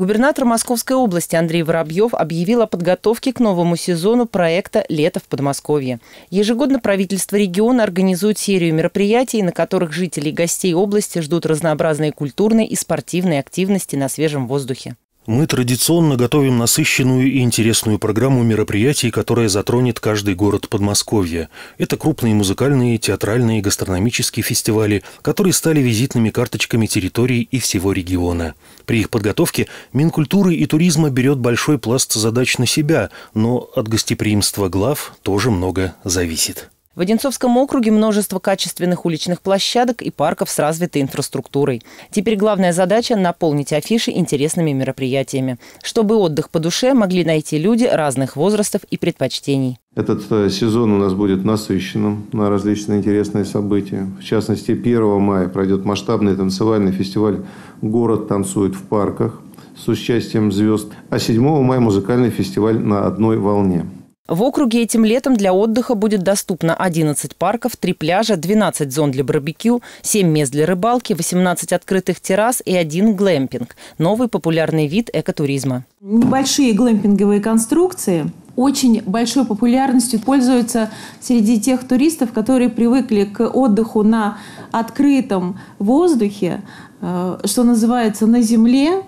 Губернатор Московской области Андрей Воробьев объявил о подготовке к новому сезону проекта «Лето в Подмосковье». Ежегодно правительство региона организует серию мероприятий, на которых жители и гостей области ждут разнообразные культурные и спортивные активности на свежем воздухе. Мы традиционно готовим насыщенную и интересную программу мероприятий, которая затронет каждый город Подмосковья. Это крупные музыкальные, театральные и гастрономические фестивали, которые стали визитными карточками территорий и всего региона. При их подготовке Минкультуры и туризма берет большой пласт задач на себя, но от гостеприимства глав тоже много зависит. В Одинцовском округе множество качественных уличных площадок и парков с развитой инфраструктурой. Теперь главная задача – наполнить афиши интересными мероприятиями, чтобы отдых по душе могли найти люди разных возрастов и предпочтений. Этот сезон у нас будет насыщенным на различные интересные события. В частности, 1 мая пройдет масштабный танцевальный фестиваль «Город танцует в парках» с участием звезд, а 7 мая музыкальный фестиваль «На одной волне». В округе этим летом для отдыха будет доступно 11 парков, 3 пляжа, 12 зон для барбекю, 7 мест для рыбалки, 18 открытых террас и 1 глэмпинг – новый популярный вид экотуризма. Небольшие глэмпинговые конструкции очень большой популярностью пользуются среди тех туристов, которые привыкли к отдыху на открытом воздухе, что называется, на земле.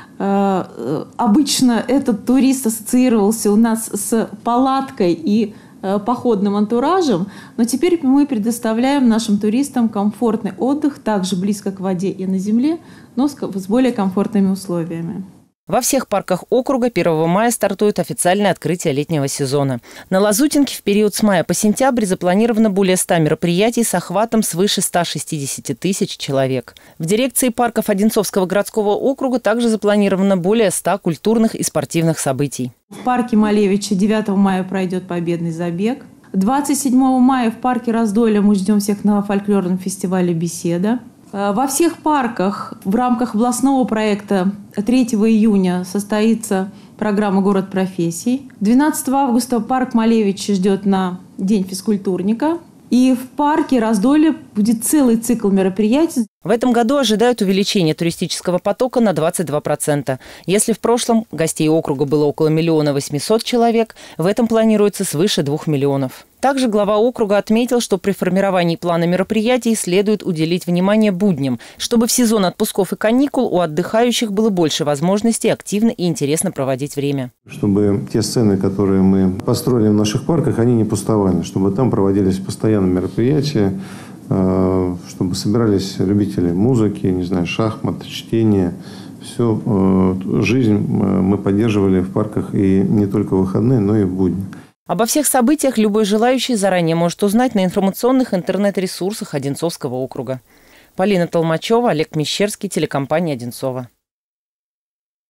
Обычно этот турист ассоциировался у нас с палаткой и походным антуражем, но теперь мы предоставляем нашим туристам комфортный отдых, также близко к воде и на земле, но с более комфортными условиями. Во всех парках округа 1 мая стартует официальное открытие летнего сезона. На Лазутинке в период с мая по сентябрь запланировано более 100 мероприятий с охватом свыше 160 тысяч человек. В дирекции парков Одинцовского городского округа также запланировано более 100 культурных и спортивных событий. В парке Малевича 9 мая пройдет победный забег. 27 мая в парке Раздолье мы ждем всех на фольклорном фестивале «Беседа». Во всех парках в рамках областного проекта 3 июня состоится программа «Город профессий». 12 августа парк Малевич ждет на День физкультурника. И в парке Раздолье будет целый цикл мероприятий. В этом году ожидают увеличения туристического потока на 22%. Если в прошлом гостей округа было около 1 800 000 человек, в этом планируется свыше 2 миллионов. Также глава округа отметил, что при формировании плана мероприятий следует уделить внимание будням, чтобы в сезон отпусков и каникул у отдыхающих было больше возможностей активно и интересно проводить время. Чтобы те сцены, которые мы построили в наших парках, они не пустовали, чтобы там проводились постоянно мероприятия, чтобы собирались любители музыки, не знаю, шахмат, чтения. Всю жизнь мы поддерживали в парках и не только в выходные, но и в будни. Обо всех событиях любой желающий заранее может узнать на информационных интернет-ресурсах Одинцовского округа. Полина Толмачева, Олег Мещерский, телекомпания «Одинцова».